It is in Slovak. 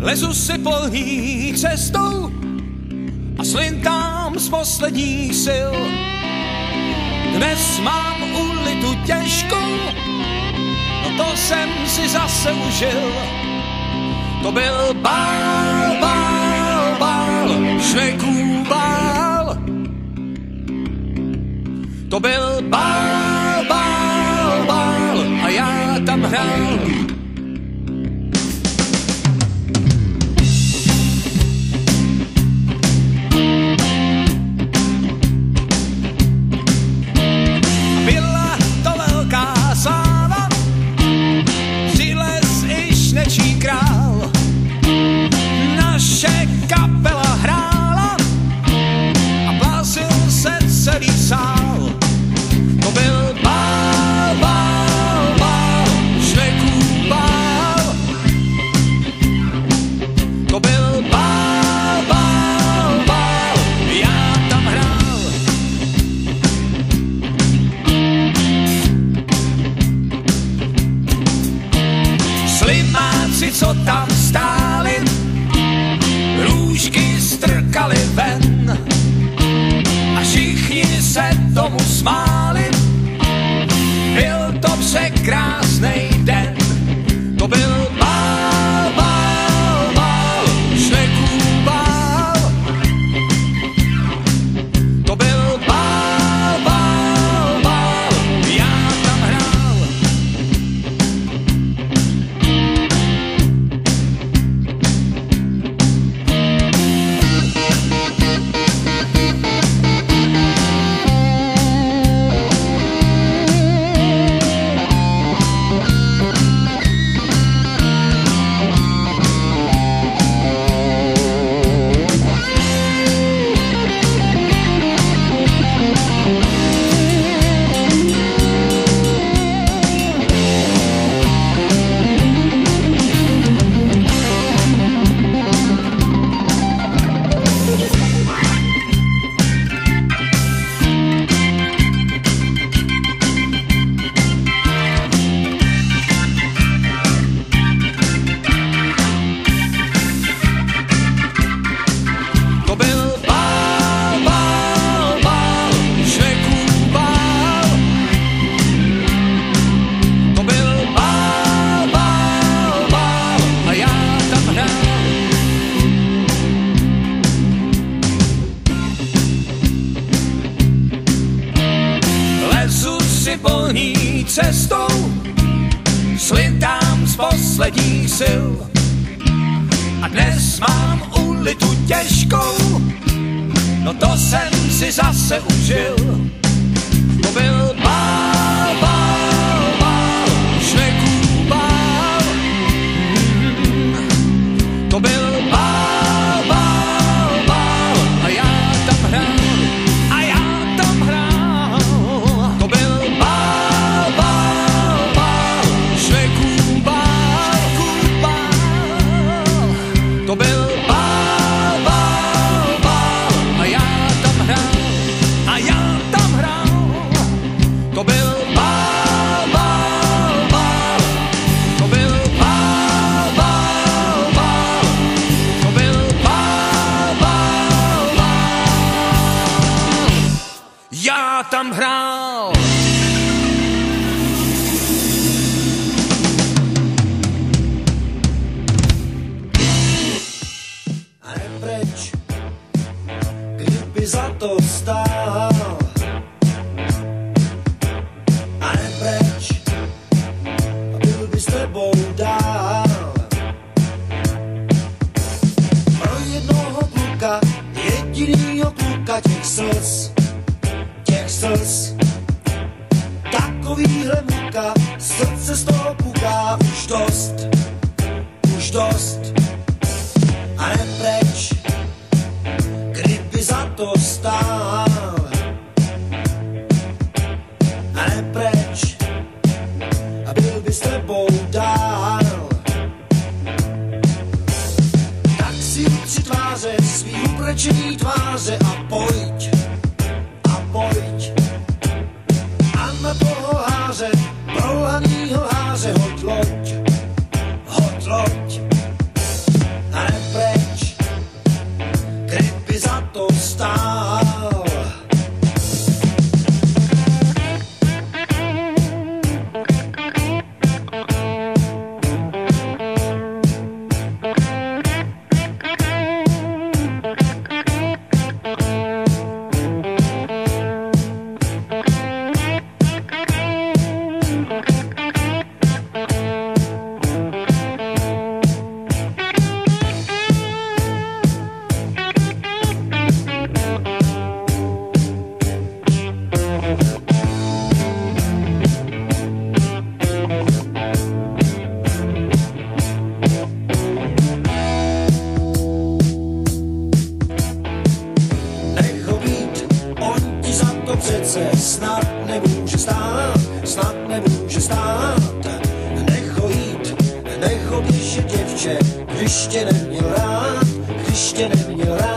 Lezu si polní cestou a slintám z posledních sil. Dnes mám ulitu těžkou, no to jsem si zase užil. To byl bál, bál, bál, švejků bál. To byl bál, bál, bál a já tam hrál. Byla to velká sláva, přilez i šnečí král. Naše kapela hrála a plásil se celý sál. To byl bál, bál, bál, švejků bál. To byl bál, bál, bál, já tam hrál. Slimáci, co tam stáli, růžky strkali ven a všichni se tomu smáli. Byl to překrásnej den, to byl bál, bál, bál, švejků bál. To byl bál, bál, bál, já tam hrál. Polní cestou slintám z posledních sil a dnes mám ulitu těžkou, no to jsem si zase užil. To byl bál, bál, bál, švejků bál. To byl bál, bál, bál a já tam hrál. A já tam hrál. To byl bál, bál, bál, švejků bál, bál. To byl bál, bál, bál a já tam hrál. A já tam hrál. To byl bál, bál, bál. To byl bál, bál, bál. To byl bál, bál, bál. Já tam hrál. A nepreč, kdyby za to stál. A nepreč, a byl by s tebou dál. Pro jednoho kluka, jedinýho kluka těch slz, takovýhle muka, srdce z toho puká už dost, už dost. A nepreč, kdyby za to stál. A nepreč, a byl by s tebou dál. Tak si utři tváře, svý uprečený tváře a pojď, a pojď. A na toho háře, prolhanýho háře hoď loď, snad nemůže stát, snad nemůže stát. Necho jít, necho běžet děvče, když tě neměl rád, když tě neměl rád.